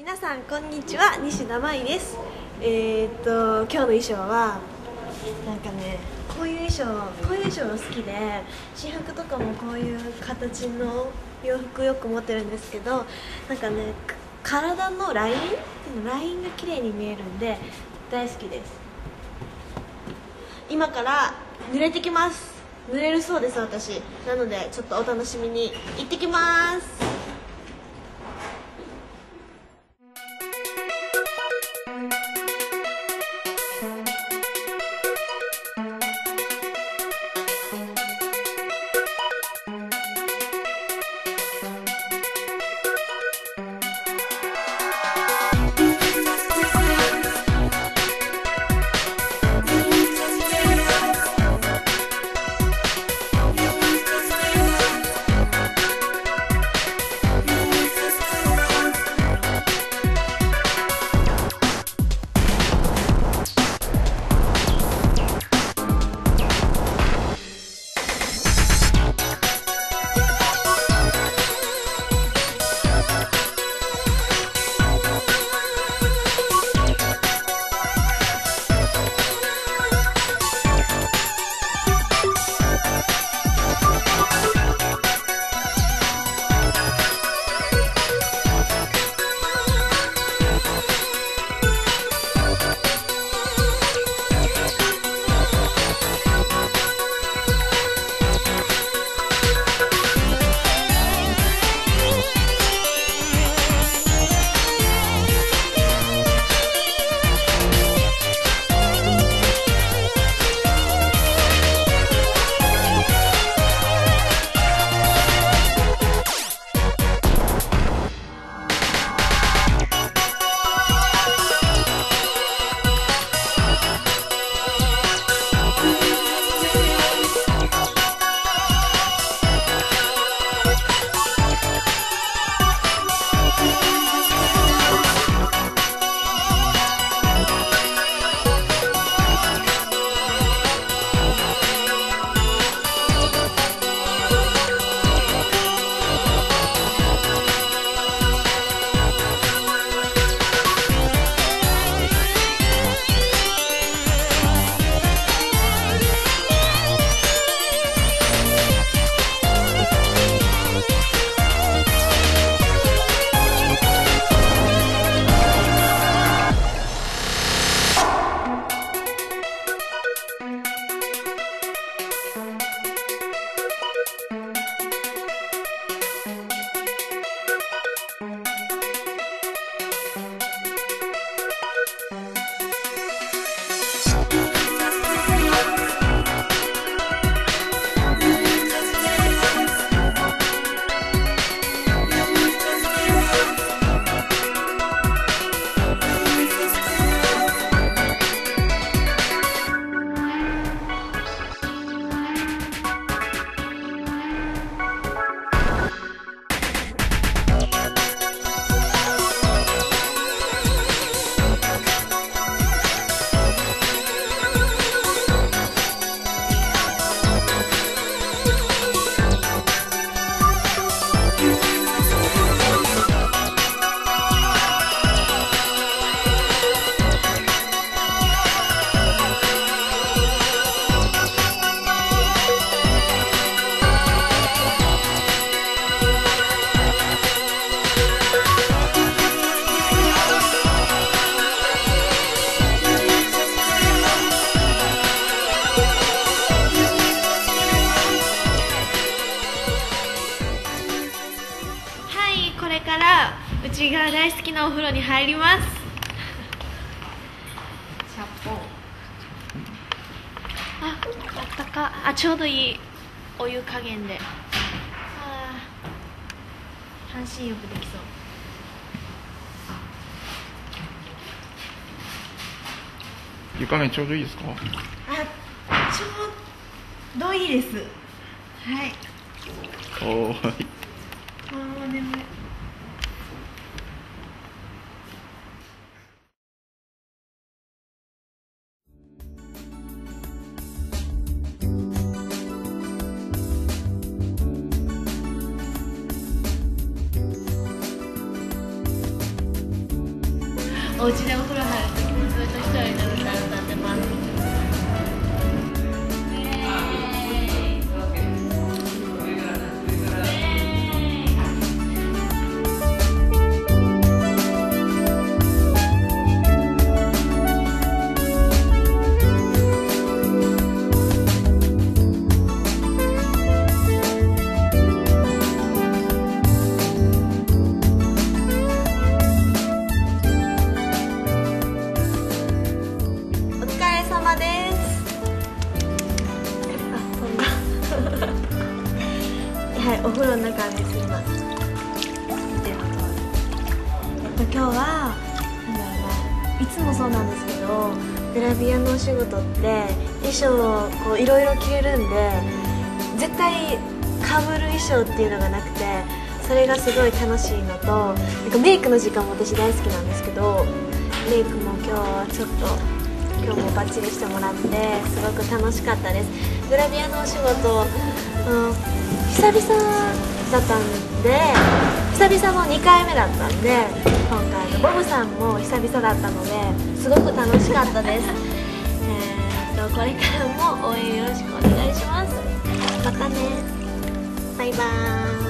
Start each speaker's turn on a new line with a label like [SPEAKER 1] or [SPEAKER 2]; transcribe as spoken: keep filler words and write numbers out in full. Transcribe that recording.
[SPEAKER 1] 皆さんこんにちは、西田舞です。えー、っと今日の衣装はなんかね、こういう衣装こういう衣装が好きで、私服とかもこういう形の洋服よく持ってるんですけど、なんかね、体のラインラインが綺麗に見えるんで大好きです。今から濡れてきます。濡れるそうです、私。なのでちょっとお楽しみに。行ってきます。これからうちが大好きなお風呂に入ります。シャッポン。あ、あったか。あ、ちょうどいいお湯加減で。ああ、半身浴できそう。
[SPEAKER 2] 湯加減ちょうどいいですか？
[SPEAKER 1] あ、ちょうどいいです。はい。
[SPEAKER 2] おーい。
[SPEAKER 1] あー、眠い。 お家でお風呂入るときもずっと一人で歌歌ってます。はい、お風呂の中です今。見ての通り。えっと今日はなんだろうな、いつもそうなんですけど、グラビアのお仕事って衣装をこういろいろ着れるんで、絶対かぶる衣装っていうのがなくて、それがすごい楽しいのと、なんかメイクの時間も私大好きなんですけど、メイクも今日はちょっと。今日もバッチリしてもらってすごく楽しかったです。グラビアのお仕事、うん、久々だったんで、久々のにかいめだったんで、今回のボブさんも久々だったのですごく楽しかったです。えー、とこれからも応援よろしくお願いします。またね、バイバーイ。